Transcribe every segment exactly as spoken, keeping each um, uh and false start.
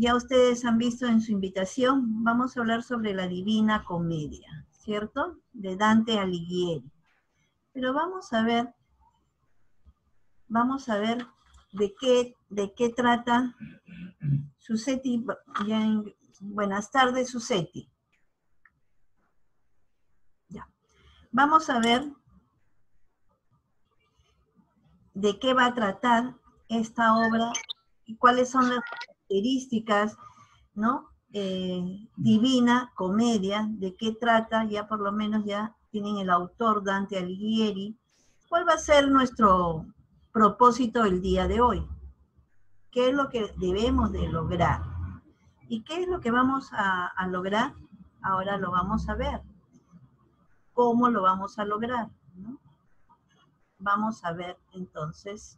ya ustedes han visto en su invitación, vamos a hablar sobre la Divina Comedia, ¿cierto? De Dante Alighieri. Pero vamos a ver, vamos a ver de qué, de qué trata Susetti. Buenas tardes, Susetti. Ya. Vamos a ver de qué va a tratar esta obra y cuáles son las características, ¿no? Eh, Divina Comedia, de qué trata, ya por lo menos ya tienen el autor Dante Alighieri. ¿Cuál va a ser nuestro propósito el día de hoy? ¿Qué es lo que debemos de lograr? ¿Y qué es lo que vamos a, a lograr? Ahora lo vamos a ver. ¿Cómo lo vamos a lograr? ¿No? Vamos a ver entonces.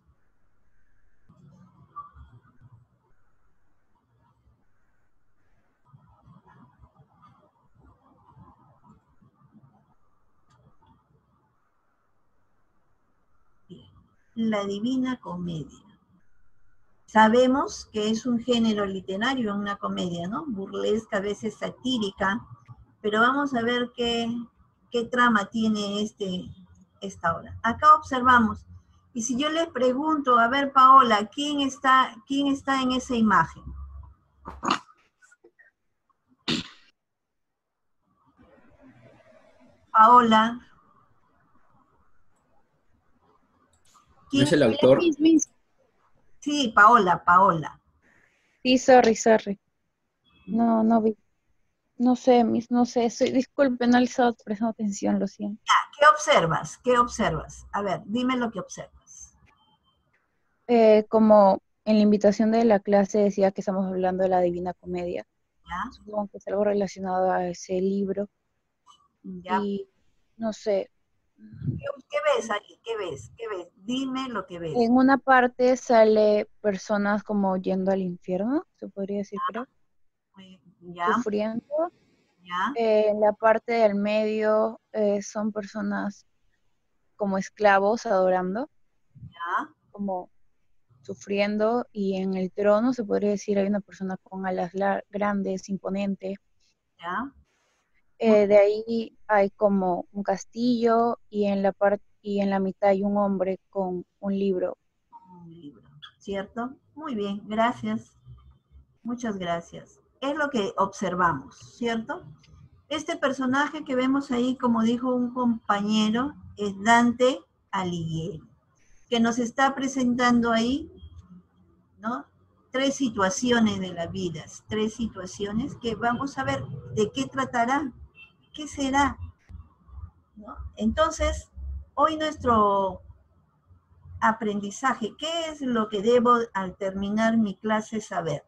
Bien. La Divina Comedia. Sabemos que es un género literario, una comedia, ¿no? Burlesca, a veces satírica, pero vamos a ver qué, qué trama tiene este, esta obra. Acá observamos, y si yo les pregunto, a ver, Paola, ¿quién está, quién está en esa imagen? Paola. ¿No es el autor? Sí, Paola, Paola. Sí, sorry, sorry. No, no vi. No sé, mis, no sé. Soy, disculpe, no le estaba prestando atención, lo siento. Ya, ¿qué observas? ¿Qué observas? A ver, dime lo que observas. Eh, como en la invitación de la clase decía que estamos hablando de la Divina Comedia. ¿Ya? Supongo que es algo relacionado a ese libro. ¿Ya? Y no sé. ¿Qué, qué ves ahí? ¿Qué ves? ¿Qué ves? Dime lo que ves. En una parte sale personas como yendo al infierno, se podría decir, ¿Ya? creo. ¿Ya? Sufriendo. ¿Ya? Eh, en la parte del medio eh, son personas como esclavos adorando, ¿Ya? como sufriendo, y en el trono se podría decir hay una persona con alas grandes, imponente. ¿Ya? Eh, de ahí hay como un castillo y en la parte y en la mitad hay un hombre con un libro. Un libro, ¿cierto? Muy bien, gracias. Muchas gracias. Es lo que observamos, ¿cierto? Este personaje que vemos ahí, como dijo un compañero, es Dante Alighieri, que nos está presentando ahí, ¿no? Tres situaciones de la vida, tres situaciones que vamos a ver de qué tratará, qué será, ¿no? Entonces, hoy nuestro aprendizaje, ¿qué es lo que debo al terminar mi clase saber?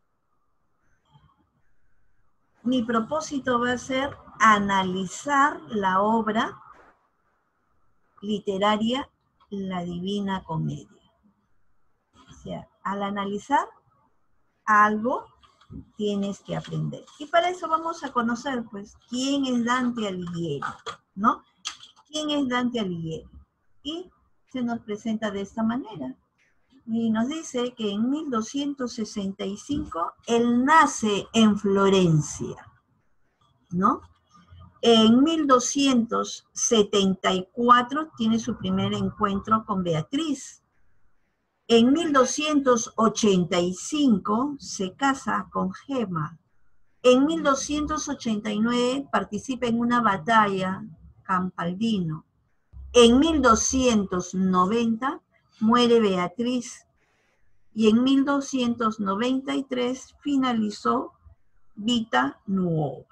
Mi propósito va a ser analizar la obra literaria La Divina Comedia. O sea, al analizar algo, tienes que aprender. Y para eso vamos a conocer, pues, quién es Dante Alighieri, ¿no? ¿Quién es Dante Alighieri? Y se nos presenta de esta manera. Y nos dice que en mil doscientos sesenta y cinco él nace en Florencia, ¿no? En mil doscientos setenta y cuatro tiene su primer encuentro con Beatriz. En mil doscientos ochenta y cinco se casa con Gema. En mil doscientos ochenta y nueve participa en una batalla Campaldino. En mil doscientos noventa muere Beatriz y en mil doscientos noventa y tres finalizó Vita Nuova.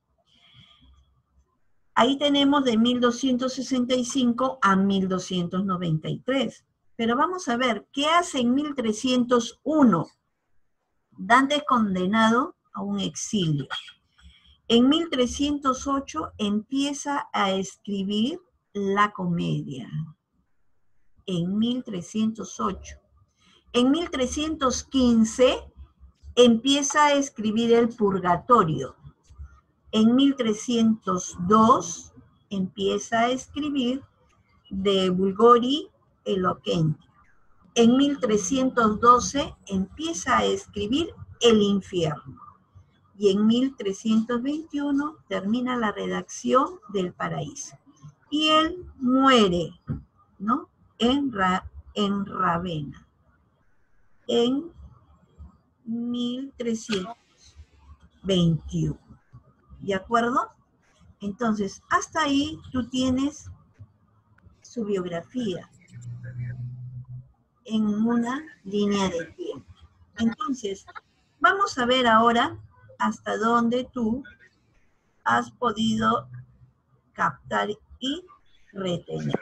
Ahí tenemos de mil doscientos sesenta y cinco a mil doscientos noventa y tres. Pero vamos a ver, ¿qué hace en mil trescientos uno? Dante es condenado a un exilio. En mil trescientos ocho empieza a escribir la comedia. En mil trescientos ocho. En mil trescientos quince empieza a escribir el Purgatorio. En mil trescientos dos empieza a escribir De Vulgori Eloquentia. En mil trescientos doce empieza a escribir el infierno. Y en mil trescientos veintiuno termina la redacción del Paraíso. Y él muere, ¿no? En, Ra, en Ravenna, en mil trescientos veintiuno. ¿De acuerdo? Entonces, hasta ahí tú tienes su biografía en una línea de tiempo. Entonces, vamos a ver ahora hasta dónde tú has podido captar y retener.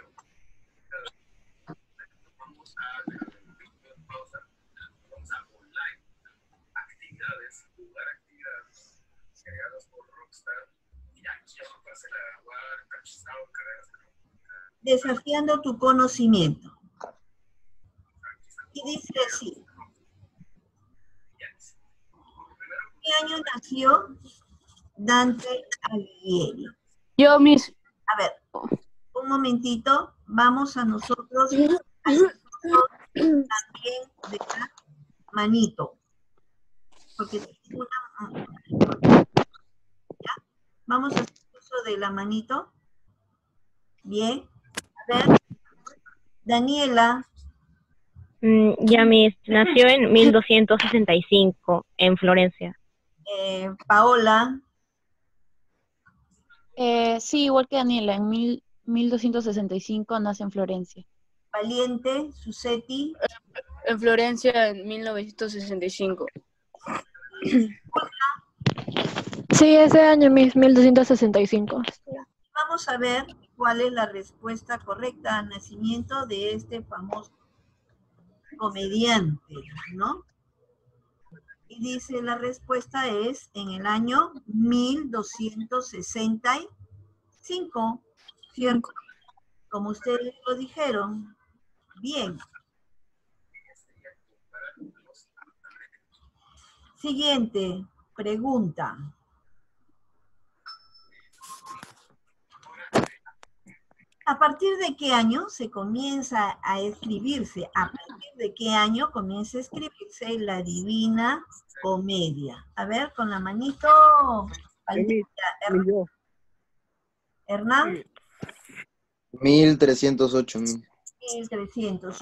Desafiando tu conocimiento. Y dice así. ¿Qué año nació Dante Alighieri? Yo, mis... A ver, un momentito. Vamos a nosotros a también de la manito. Porque una... ¿Ya? Vamos a hacer uso de la manito. Bien. A ver. Daniela. Mm, ya, mis, nació en mil doscientos sesenta y cinco en Florencia. Eh, Paola. Eh, sí, igual que Daniela, en mil, mil doscientos sesenta y cinco nace en Florencia. Valiente, Susetti. En Florencia en mil novecientos sesenta y cinco. Sí, ese año, mis mil doscientos sesenta y cinco. Vamos a ver cuál es la respuesta correcta al nacimiento de este famoso comediante, ¿no? Y dice la respuesta es en el año mil doscientos sesenta y cinco, ¿cierto? Como ustedes lo dijeron. Bien. Siguiente pregunta. ¿A partir de qué año se comienza a escribirse? ¿A partir de qué año comienza a escribirse la Divina Comedia? A ver, con la manito. Hernán. Hernán. mil trescientos ocho. mil trescientos.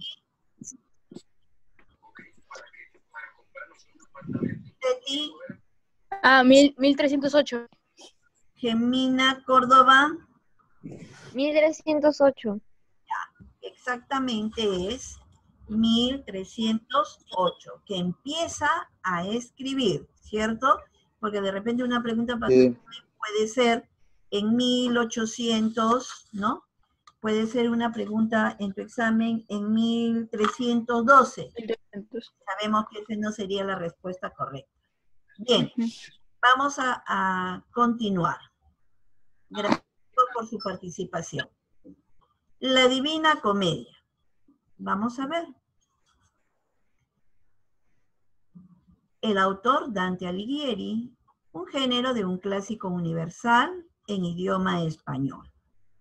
Teti. Ah, mil, mil trescientos ocho. Gemina Córdoba. mil trescientos ocho. Ya, exactamente es mil trescientos ocho, que empieza a escribir, ¿cierto? Porque de repente una pregunta sí. puede ser en mil ochocientos, ¿no? Puede ser una pregunta en tu examen en mil trescientos doce. Sabemos que esa no sería la respuesta correcta. Bien, vamos a, a continuar. Gracias por su participación. La Divina Comedia. Vamos a ver. El autor, Dante Alighieri, un género de un clásico universal en idioma español.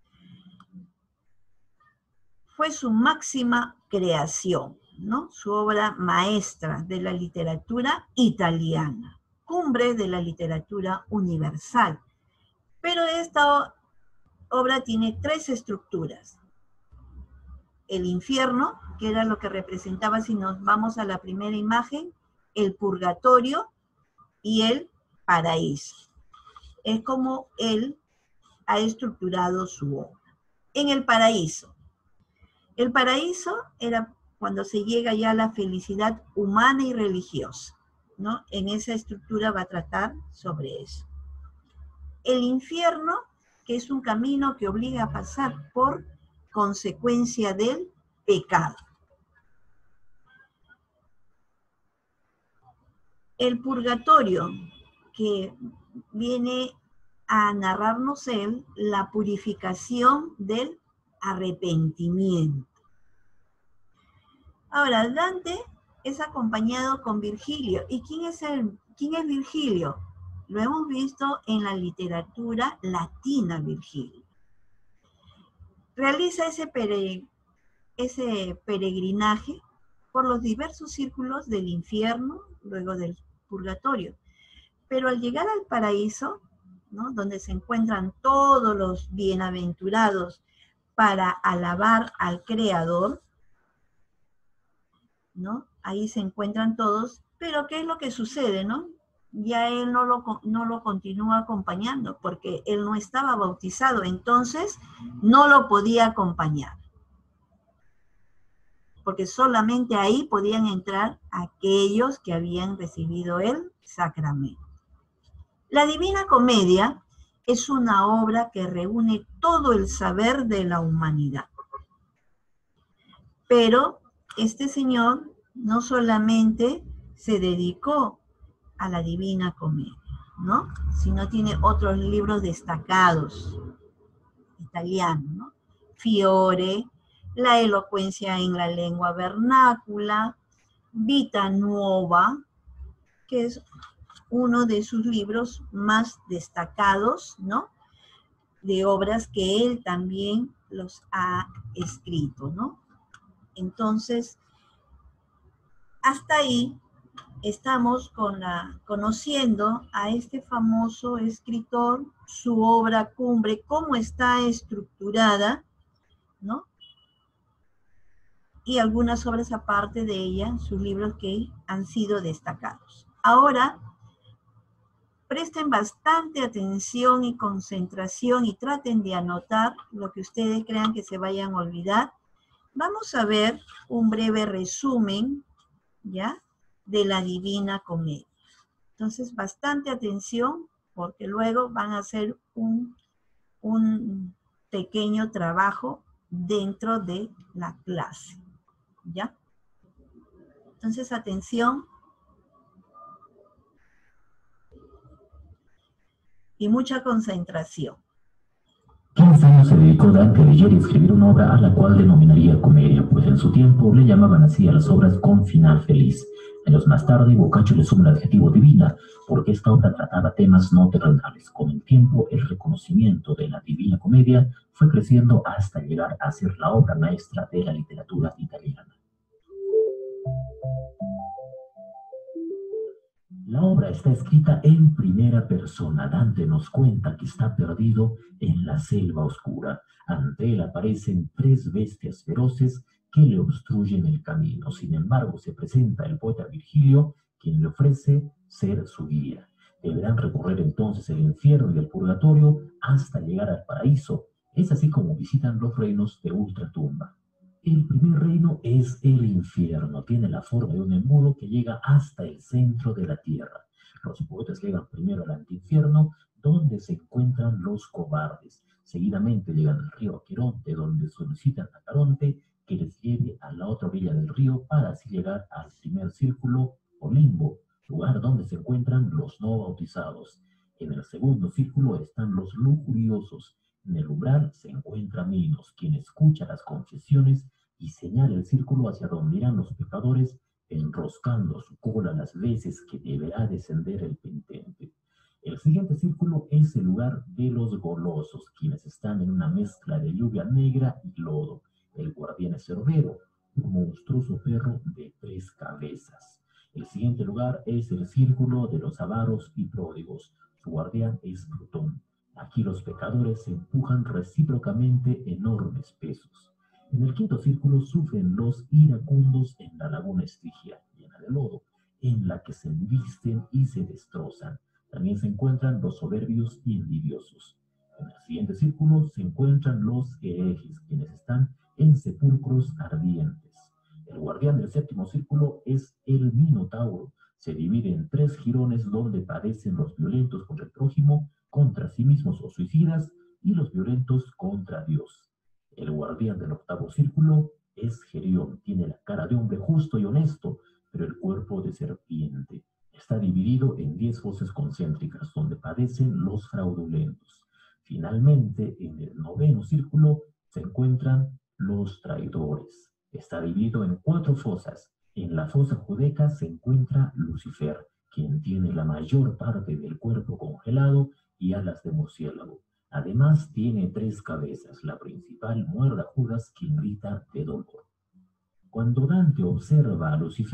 Fue su máxima creación, ¿no? Su obra maestra de la literatura italiana, cumbre de la literatura universal. Pero esta obra tiene tres estructuras. El infierno, que era lo que representaba, si nos vamos a la primera imagen, el purgatorio y el paraíso. Es como él ha estructurado su obra. En el paraíso. El paraíso era cuando se llega ya a la felicidad humana y religiosa, ¿no? En esa estructura va a tratar sobre eso. El infierno, que es un camino que obliga a pasar por consecuencia del pecado. El purgatorio, que viene a narrarnos él la purificación del arrepentimiento. Ahora, Dante es acompañado con Virgilio. ¿Y quién es, el, quién es Virgilio? Lo hemos visto en la literatura latina, Virgilio. Realiza ese, pere, ese peregrinaje por los diversos círculos del infierno, luego del purgatorio. Pero al llegar al paraíso, ¿no?, donde se encuentran todos los bienaventurados para alabar al Creador, ¿no? Ahí se encuentran todos, pero ¿qué es lo que sucede, no? Ya él no lo, no lo continúa acompañando, porque él no estaba bautizado, entonces no lo podía acompañar. Porque solamente ahí podían entrar aquellos que habían recibido el sacramento. La Divina Comedia es una obra que reúne todo el saber de la humanidad. Pero este señor no solamente se dedicó a la Divina Comedia, ¿no?, sino tiene otros libros destacados, italianos, ¿no? Fiore, La elocuencia en la lengua vernácula, Vita Nuova, que es uno de sus libros más destacados, ¿no?, de obras que él también los ha escrito, ¿no? Entonces, hasta ahí estamos con la, conociendo a este famoso escritor, su obra cumbre, cómo está estructurada, ¿no?, y algunas obras aparte de ella, sus libros que han sido destacados. Ahora, presten bastante atención y concentración y traten de anotar lo que ustedes crean que se vayan a olvidar. Vamos a ver un breve resumen, ¿ya?, de la Divina Comedia. Entonces, bastante atención, porque luego van a hacer un, un pequeño trabajo dentro de la clase, ¿ya? Entonces, atención. Y mucha concentración. quince años se dedicó Dante Alighieri a escribir una obra a la cual denominaría comedia, pues en su tiempo le llamaban así a las obras con final feliz. Años más tarde, Boccaccio le suma el adjetivo divina, porque esta obra trataba temas no terrenales. Con el tiempo, el reconocimiento de la Divina Comedia fue creciendo hasta llegar a ser la obra maestra de la literatura italiana. La obra está escrita en primera persona. Dante nos cuenta que está perdido en la selva oscura. Ante él aparecen tres bestias feroces que le obstruyen el camino. Sin embargo, se presenta el poeta Virgilio, quien le ofrece ser su guía. Deberán recorrer entonces el infierno y el purgatorio hasta llegar al paraíso. Es así como visitan los reinos de ultratumba. El primer reino es el infierno. Tiene la forma de un embudo que llega hasta el centro de la tierra. Los poetas llegan primero al antiinfierno, donde se encuentran los cobardes. Seguidamente llegan al río Aqueronte, donde solicitan a Caronte que les lleve a la otra orilla del río para así llegar al primer círculo o limbo, lugar donde se encuentran los no bautizados. En el segundo círculo están los lujuriosos. En el umbral se encuentra Minos, quien escucha las confesiones y señala el círculo hacia donde irán los pecadores, enroscando su cola las veces que deberá descender el penitente. El siguiente círculo es el lugar de los golosos, quienes están en una mezcla de lluvia negra y lodo. El guardián es Cerbero, un monstruoso perro de tres cabezas. El siguiente lugar es el círculo de los avaros y pródigos. Su guardián es Plutón. Aquí los pecadores se empujan recíprocamente enormes pesos. En el quinto círculo sufren los iracundos en la laguna Estigia, llena de lodo, en la que se embisten y se destrozan. También se encuentran los soberbios y envidiosos. En el siguiente círculo se encuentran los herejes, quienes están en sepulcros ardientes. El guardián del séptimo círculo es el Minotauro. Se divide en tres jirones donde padecen los violentos contra el prójimo, contra sí mismos o suicidas, y los violentos contra Dios. El guardián del octavo círculo es Gerión. Tiene la cara de hombre justo y honesto, pero el cuerpo de serpiente. Está dividido en diez fosas concéntricas, donde padecen los fraudulentos. Finalmente, en el noveno círculo se encuentran los traidores. Está dividido en cuatro fosas. En la fosa judeca se encuentra Lucifer, quien tiene la mayor parte del cuerpo congelado y alas de murciélago. Además, tiene tres cabezas. La principal muerde a Judas, quien grita de dolor. Cuando Dante observa a Lucifer,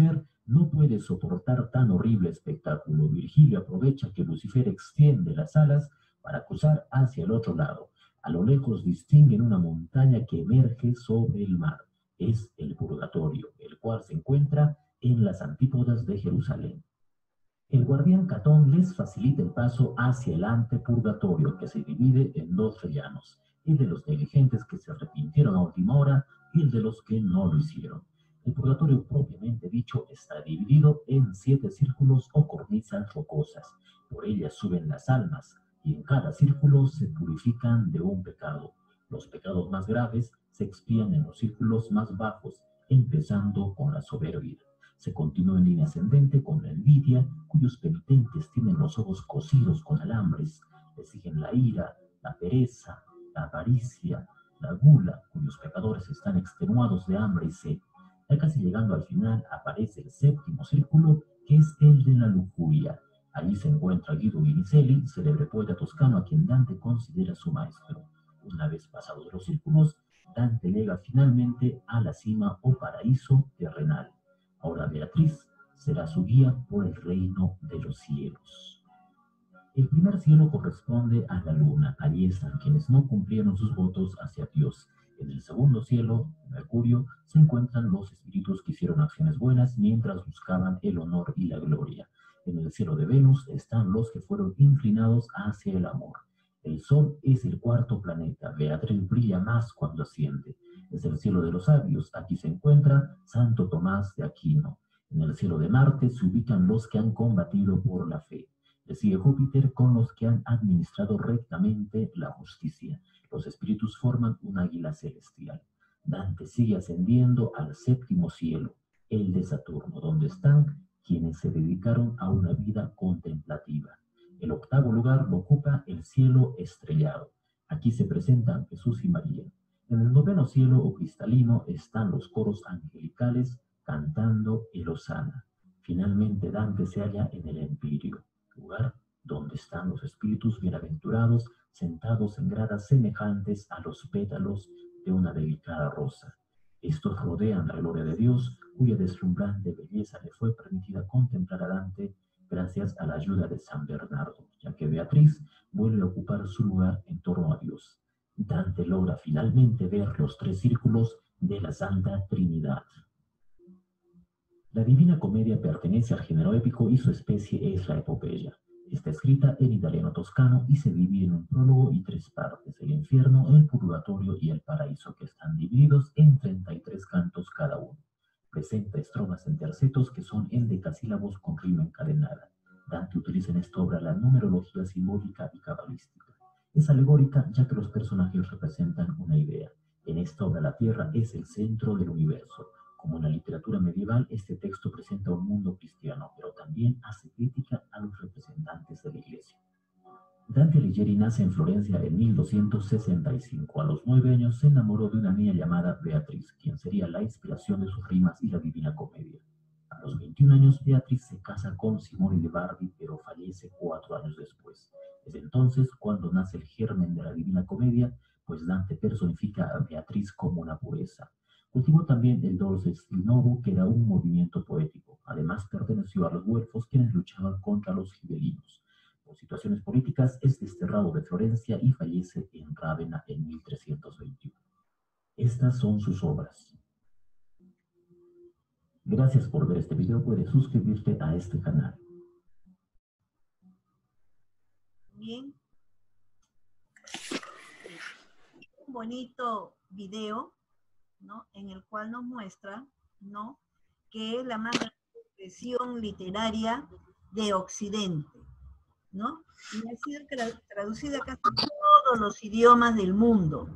No puede soportar tan horrible espectáculo. Virgilio aprovecha que Lucifer extiende las alas para cruzar hacia el otro lado. A lo lejos distinguen una montaña que emerge sobre el mar. Es el purgatorio, el cual se encuentra en las antípodas de Jerusalén. El guardián Catón les facilita el paso hacia el antepurgatorio, que se divide en dos rellanos, el de los negligentes que se arrepintieron a última hora y el de los que no lo hicieron. El purgatorio propiamente dicho está dividido en siete círculos o cornisas rocosas. Por ellas suben las almas y en cada círculo se purifican de un pecado. Los pecados más graves se expían en los círculos más bajos, empezando con la soberbia. Se continúa en línea ascendente con la envidia, cuyos penitentes tienen los ojos cosidos con alambres. Le siguen la ira, la pereza, la avaricia, la gula, cuyos pecadores están extenuados de hambre y sed. Ya casi llegando al final aparece el séptimo círculo, que es el de la lujuria. Allí se encuentra Guido Vinicelli, célebre poeta toscano a quien Dante considera su maestro. Una vez pasados los círculos, Dante llega finalmente a la cima o paraíso terrenal. Ahora Beatriz será su guía por el reino de los cielos. El primer cielo corresponde a la luna. Allí están quienes no cumplieron sus votos hacia Dios. En el segundo cielo, Mercurio, se encuentran los espíritus que hicieron acciones buenas mientras buscaban el honor y la gloria. En el cielo de Venus están los que fueron inclinados hacia el amor. El Sol es el cuarto planeta. Beatriz brilla más cuando asciende. Es el cielo de los sabios. Aquí se encuentra Santo Tomás de Aquino. En el cielo de Marte se ubican los que han combatido por la fe. Le sigue Júpiter con los que han administrado rectamente la justicia. Los espíritus forman un águila celestial. Dante sigue ascendiendo al séptimo cielo, el de Saturno, donde están quienes se dedicaron a una vida contemplativa. El octavo lugar lo ocupa el cielo estrellado. Aquí se presentan Jesús y María. En el noveno cielo o cristalino están los coros angelicales cantando el Hosana. Finalmente Dante se halla en el Empirio, lugar donde están los espíritus bienaventurados sentados en gradas semejantes a los pétalos de una delicada rosa. Estos rodean la gloria de Dios, cuya deslumbrante belleza le fue permitida contemplar a Dante gracias a la ayuda de San Bernardo, ya que Beatriz vuelve a ocupar su lugar en torno a Dios. Dante logra finalmente ver los tres círculos de la Santa Trinidad. La Divina Comedia pertenece al género épico y su especie es la epopeya. Está escrita en italiano toscano y se divide en un prólogo y tres partes: el infierno, el purgatorio y el paraíso, que están divididos en treinta y tres cantos cada uno. Presenta estrofas en tercetos que son endecasílabos con rima encadenada. Dante utiliza en esta obra la numerología simbólica y cabalística. Es alegórica ya que los personajes representan una idea. En esta obra la Tierra es el centro del universo. Como en la literatura medieval, este texto presenta un mundo cristiano, pero también hace crítica a los representantes de la Iglesia. Dante Alighieri nace en Florencia en mil doscientos sesenta y cinco. A los nueve años se enamoró de una niña llamada Beatriz, quien sería la inspiración de sus rimas y la Divina Comedia. A los veintiún años, Beatriz se casa con Simone de Bardi, pero fallece cuatro años después. Es entonces cuando nace el germen de la Divina Comedia, pues Dante personifica a Beatriz como una pureza. Cultivó también el Dolce Stil Novo, que era un movimiento poético. Además, perteneció a los güelfos, quienes luchaban contra los gibelinos. Por situaciones políticas, es desterrado de Florencia y fallece en Rávena en mil trescientos veintiuno. Estas son sus obras. Gracias por ver este video. Puedes suscribirte a este canal. Bien. Un bonito video, ¿no?, en el cual nos muestra, ¿no?, que es la más grande expresión literaria de Occidente, ¿no? Y ha sido tra traducida a casi todos los idiomas del mundo.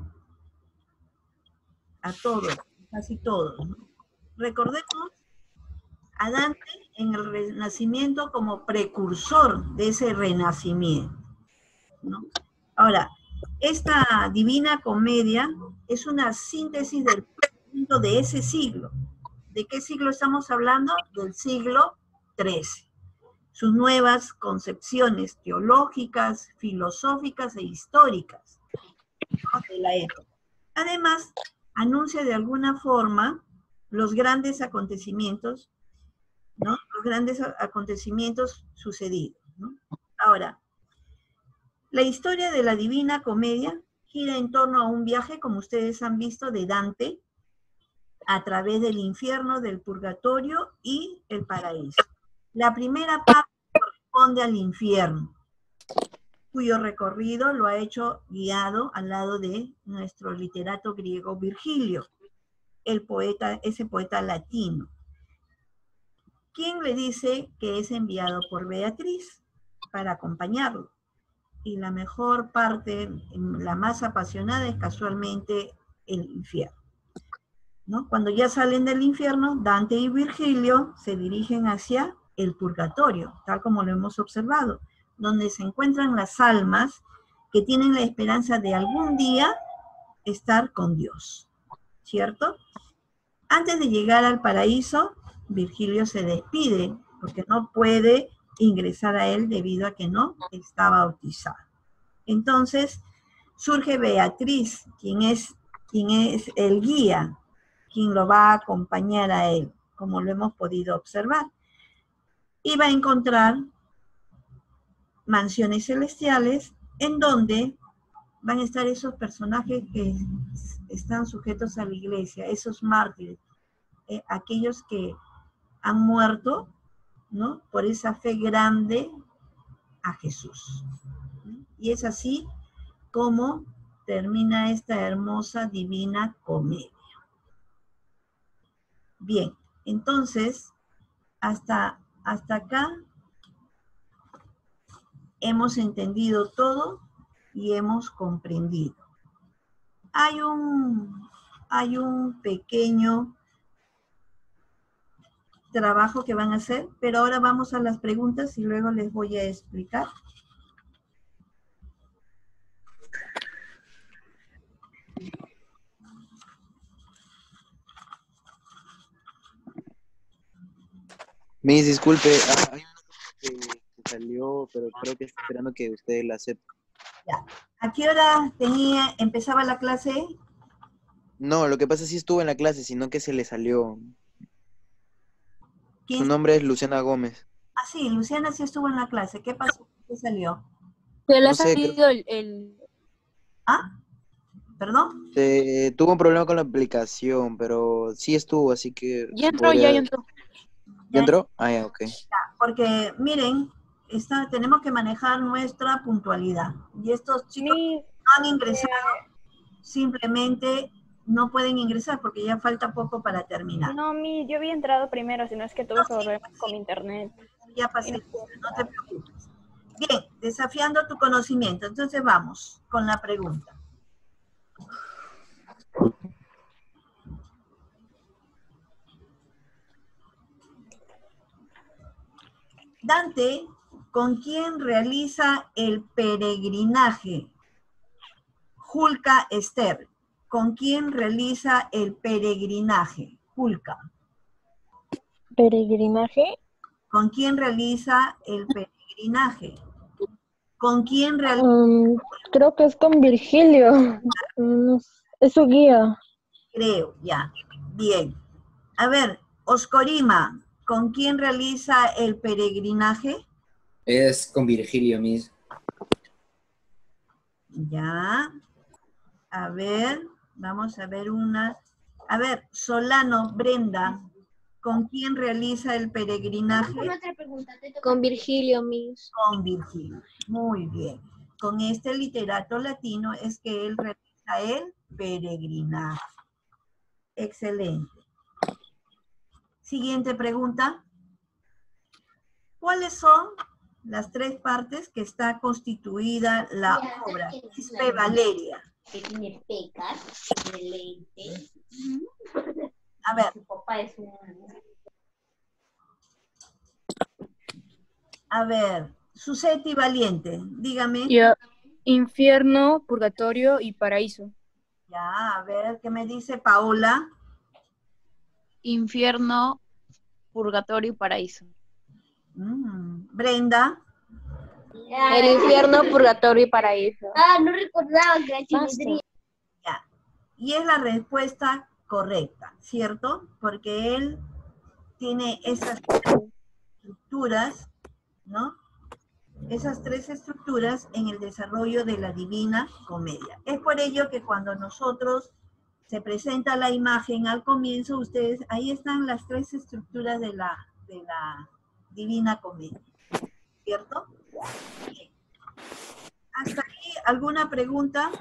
A todos, casi todos, ¿no? Recordemos a Dante en el Renacimiento como precursor de ese renacimiento, ¿no? Ahora, esta Divina Comedia es una síntesis del pensamiento de ese siglo. ¿De qué siglo estamos hablando? Del siglo trece. Sus nuevas concepciones teológicas, filosóficas e históricas, ¿no?, de la época. Además, anuncia de alguna forma los grandes acontecimientos ¿no? Los grandes acontecimientos sucedidos, ¿no? Ahora, la historia de la Divina Comedia gira en torno a un viaje, como ustedes han visto, de Dante a través del infierno, del purgatorio y el paraíso. La primera parte corresponde al infierno, cuyo recorrido lo ha hecho guiado al lado de nuestro literato griego Virgilio, el poeta, ese poeta latino, quien le dice que es enviado por Beatriz para acompañarlo. Y la mejor parte, la más apasionada, es casualmente el infierno, ¿no? Cuando ya salen del infierno, Dante y Virgilio se dirigen hacia el purgatorio, tal como lo hemos observado, donde se encuentran las almas que tienen la esperanza de algún día estar con Dios, ¿cierto? Antes de llegar al paraíso, Virgilio se despide, porque no puede ingresar a él debido a que no está bautizado. Entonces, surge Beatriz, quien es, quien es el guía, quien lo va a acompañar a él, como lo hemos podido observar. Y va a encontrar mansiones celestiales en donde van a estar esos personajes que están sujetos a la iglesia, esos mártires, eh, aquellos que han muerto, ¿no?, por esa fe grande a Jesús. Y es así como termina esta hermosa Divina Comedia. Bien, entonces, hasta, hasta acá hemos entendido todo y hemos comprendido. Hay un, hay un pequeño trabajo que van a hacer, pero ahora vamos a las preguntas y luego les voy a explicar. Miss, disculpe, ah, hay una que, que salió, pero creo que está esperando que usted la acepte. Ya. ¿A qué hora tenía, empezaba la clase? No, lo que pasa es que sí estuvo en la clase, sino que se le salió. ¿Quién? Su nombre es Luciana Gómez. Ah, sí, Luciana sí estuvo en la clase. ¿Qué pasó? ¿Qué salió? Se le No ha sé, salido el, el- ¿Ah? ¿Perdón? Se, tuvo un problema con la aplicación, pero sí estuvo, así que... Ya entró, podría- ya entró. ¿Ya entró? Ah, ya, ok. Porque, miren, está, tenemos que manejar nuestra puntualidad. Y estos chicos Mi, no han ingresado, simplemente no pueden ingresar porque ya falta poco para terminar. no, mi, yo había entrado primero, sino es que tuve No, sí, problemas con mi internet. Ya pasé, no te preocupes. Bien, desafiando tu conocimiento. Entonces vamos con la pregunta. Dante, ¿con quién realiza el peregrinaje? Julka Esther, ¿con quién realiza el peregrinaje? Julka. Peregrinaje. ¿Con quién realiza el peregrinaje? ¿Con quién realiza? Um, creo que es con Virgilio. Mm, es su guía. Creo, ya. Bien. A ver, Oscorima, ¿con quién realiza el peregrinaje? Es con Virgilio mismo. Ya. A ver, vamos a ver una. A ver, Solano, Brenda, ¿con quién realiza el peregrinaje? Con Virgilio, Miss. Con Virgilio. Muy bien. Con este literato latino es que él realiza el peregrinaje. Excelente. Siguiente pregunta. ¿Cuáles son las tres partes que está constituida la obra? Ispe Valeria. Que tiene pecas, deleite. A ver. Su papá es un... A ver, Suseti Valiente, dígame. Ya, infierno, purgatorio y paraíso. Ya, a ver, ¿qué me dice Paola? Infierno, purgatorio y paraíso. Mm, Brenda. El infierno, purgatorio y paraíso. Ah, no recordaba que era simetría. Ya. Y es la respuesta correcta, ¿cierto? Porque él tiene esas estructuras, ¿no? Esas tres estructuras en el desarrollo de la Divina Comedia. Es por ello que cuando nosotros se presenta la imagen al comienzo, ustedes, ahí están las tres estructuras de la, de la Divina Comedia, ¿cierto? Bien. Hasta aquí, ¿alguna pregunta?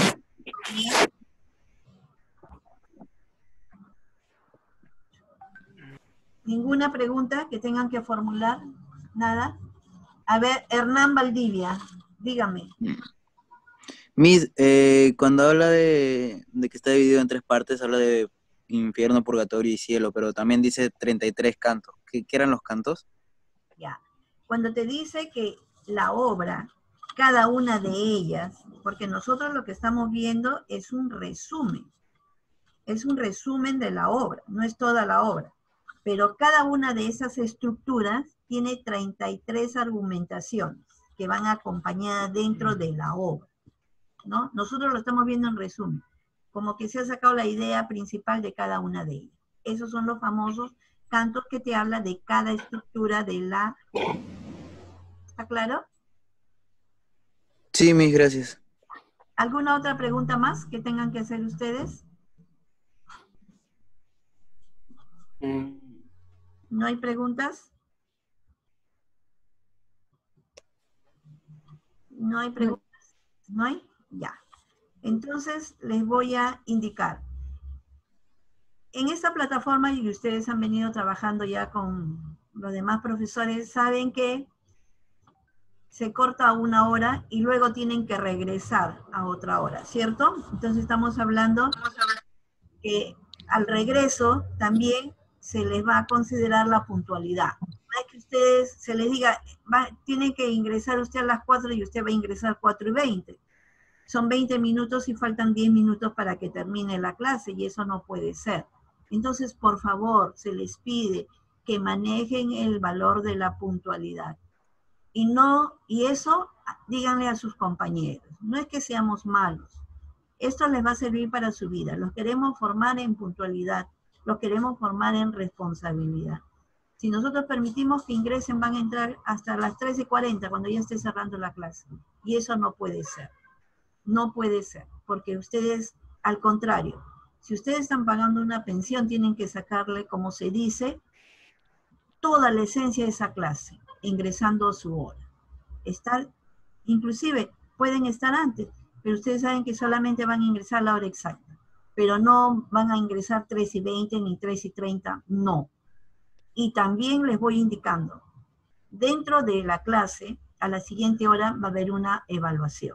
¿Ninguna pregunta que tengan que formular? ¿Nada? A ver, Hernán Valdivia, dígame. Miss, eh, cuando habla de, de que está dividido en tres partes, habla de infierno, purgatorio y cielo, pero también dice treinta y tres cantos. ¿Qué, qué eran los cantos? Ya. Cuando te dice que la obra, cada una de ellas, porque nosotros lo que estamos viendo es un resumen, es un resumen de la obra, no es toda la obra, pero cada una de esas estructuras tiene treinta y tres argumentaciones que van acompañadas dentro de la obra, ¿no? Nosotros lo estamos viendo en resumen, como que se ha sacado la idea principal de cada una de ellas. Esos son los famosos cantos que te habla de cada estructura de la obra. ¿Está claro? Sí, Miss, gracias. ¿Alguna otra pregunta más que tengan que hacer ustedes? ¿No hay preguntas? ¿No hay preguntas? ¿No hay? Ya. Entonces, les voy a indicar. En esta plataforma, y ustedes han venido trabajando ya con los demás profesores, saben que se corta a una hora y luego tienen que regresar a otra hora, ¿cierto? Entonces estamos hablando que al regreso también se les va a considerar la puntualidad. No es que ustedes se les diga, va, tiene que ingresar usted a las cuatro y usted va a ingresar cuatro y veinte. Son veinte minutos y faltan diez minutos para que termine la clase y eso no puede ser. Entonces, por favor, se les pide que manejen el valor de la puntualidad. Y no, y eso díganle a sus compañeros. No es que seamos malos. Esto les va a servir para su vida. Los queremos formar en puntualidad. Los queremos formar en responsabilidad. Si nosotros permitimos que ingresen, van a entrar hasta las trece y cuarenta cuando ya esté cerrando la clase. Y eso no puede ser. No puede ser. Porque ustedes, al contrario, si ustedes están pagando una pensión, tienen que sacarle, como se dice, toda la esencia de esa clase, ingresando a su hora. Estar, inclusive, pueden estar antes, pero ustedes saben que solamente van a ingresar a la hora exacta. Pero no van a ingresar tres y veinte ni tres y treinta, no. Y también les voy indicando, dentro de la clase, a la siguiente hora va a haber una evaluación.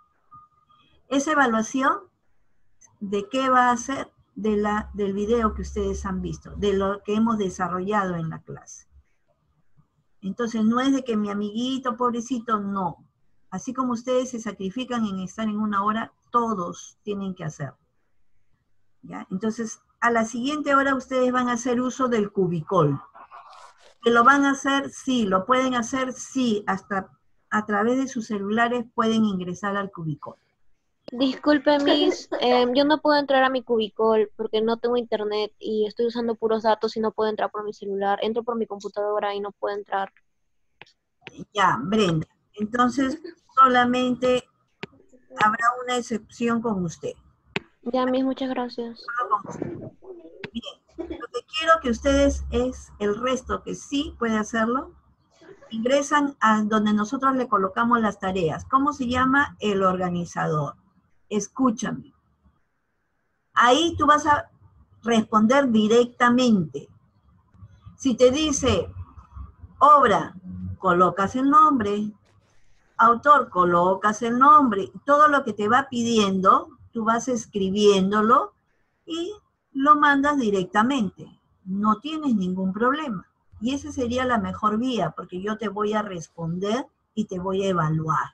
Esa evaluación, ¿de qué va a ser? De la, del video que ustedes han visto, de lo que hemos desarrollado en la clase. Entonces, no es de que mi amiguito, pobrecito, no. Así como ustedes se sacrifican en estar en una hora, todos tienen que hacerlo. ¿Ya? Entonces, a la siguiente hora ustedes van a hacer uso del cubicol. ¿Que lo van a hacer? Sí. ¿Lo pueden hacer? Sí. Hasta a través de sus celulares pueden ingresar al cubicol. Disculpe, Miss, eh, yo no puedo entrar a mi cubicol porque no tengo internet y estoy usando puros datos y no puedo entrar por mi celular. Entro por mi computadora y no puedo entrar. Ya, Brenda. Entonces, solamente habrá una excepción con usted. Ya, Miss, muchas gracias. Bien, lo que quiero que ustedes es el resto que sí puede hacerlo. Ingresan a donde nosotros le colocamos las tareas. ¿Cómo se llama? El organizador. Escúchame. Ahí tú vas a responder directamente. Si te dice obra, colocas el nombre. Autor, colocas el nombre. Todo lo que te va pidiendo, tú vas escribiéndolo y lo mandas directamente. No tienes ningún problema. Y esa sería la mejor vía, porque yo te voy a responder y te voy a evaluar.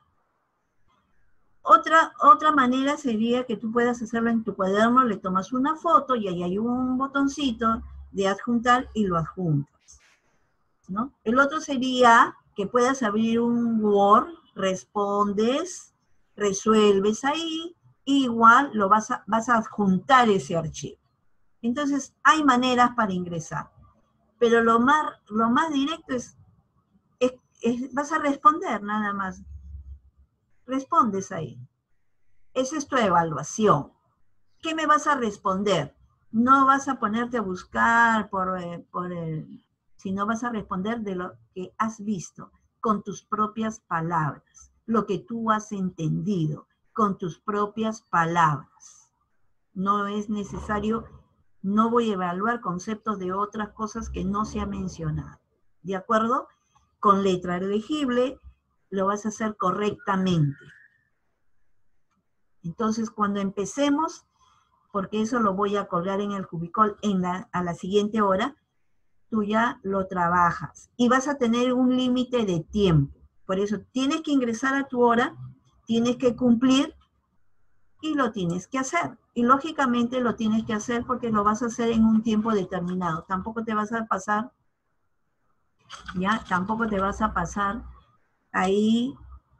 Otra, otra manera sería que tú puedas hacerlo en tu cuaderno, le tomas una foto y ahí hay un botoncito de adjuntar y lo adjuntas, ¿no? El otro sería que puedas abrir un Word, respondes, resuelves ahí, y igual lo vas a, vas a adjuntar ese archivo. Entonces, hay maneras para ingresar. Pero lo más, lo más directo es, es, es, vas a responder nada más. Respondes ahí. Esa es tu evaluación. ¿Qué me vas a responder? No vas a ponerte a buscar por, eh, por el, sino vas a responder de lo que has visto, con tus propias palabras, lo que tú has entendido, con tus propias palabras. No es necesario, no voy a evaluar conceptos de otras cosas que no se ha mencionado. ¿De acuerdo? Con letra legible lo vas a hacer correctamente. Entonces, cuando empecemos, porque eso lo voy a colgar en el cubicol en la, a la siguiente hora, tú ya lo trabajas. Y vas a tener un límite de tiempo. Por eso, tienes que ingresar a tu hora, tienes que cumplir y lo tienes que hacer. Y lógicamente lo tienes que hacer porque lo vas a hacer en un tiempo determinado. Tampoco te vas a pasar, ya, tampoco te vas a pasar ahí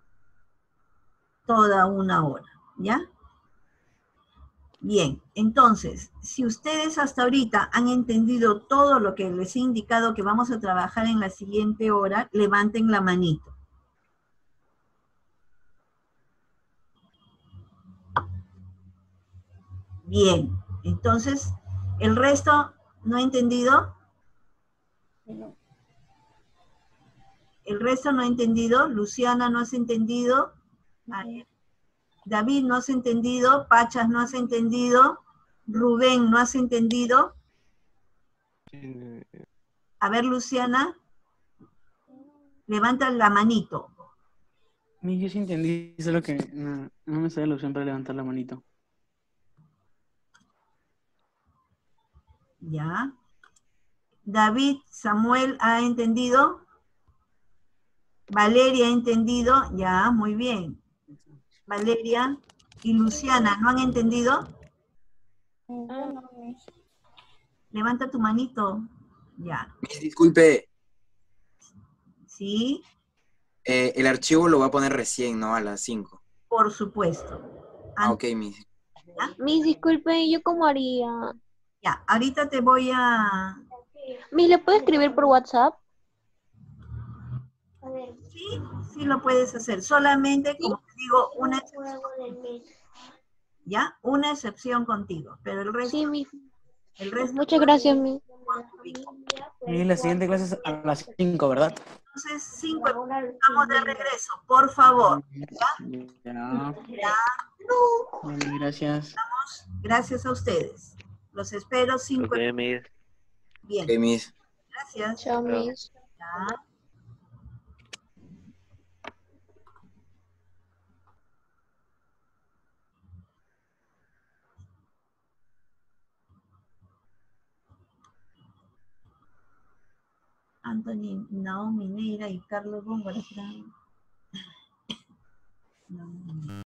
toda una hora, ¿ya? Bien, entonces, si ustedes hasta ahorita han entendido todo lo que les he indicado que vamos a trabajar en la siguiente hora, levanten la manito. Bien, entonces, ¿el resto no ha entendido? ¿El resto no ha entendido? Luciana, ¿no has entendido? A ver. David, ¿no has entendido? Pachas, ¿no has entendido? Rubén, ¿no has entendido? A ver, Luciana. Levanta la manito. Mi, yo sí entendí, solo que no, no me sale la opción para levantar la manito. Ya. David, Samuel, ¿ha entendido? Valeria, ¿ha entendido? Ya, muy bien. Valeria y Luciana, ¿no han entendido? Levanta tu manito. Ya. Disculpe, ¿Sí? eh, el archivo lo va a poner recién, ¿no? A las cinco. Por supuesto. Ah, ok, Miss. ¿Ya? Miss, disculpe, ¿yo cómo haría? Ya, ahorita te voy a... Miss, ¿le puedo escribir por WhatsApp? Sí, sí lo puedes hacer. Solamente, como te digo, una excepción. ¿Ya? Una excepción contigo. Pero el resto... Sí, Miss. El resto Muchas gracias, Miss. Mi, la siguiente clase es a las cinco, ¿verdad? Entonces, cinco, estamos de regreso, por favor. ¿Ya? Ya. Ya. Vale, gracias. Vamos, gracias a ustedes. Los espero cinco. Ok, Miss. Bien. Ok, Miss. Gracias. Chao, Miss. Ya. Anthony, Naomi Neira y Carlos Góngora. No.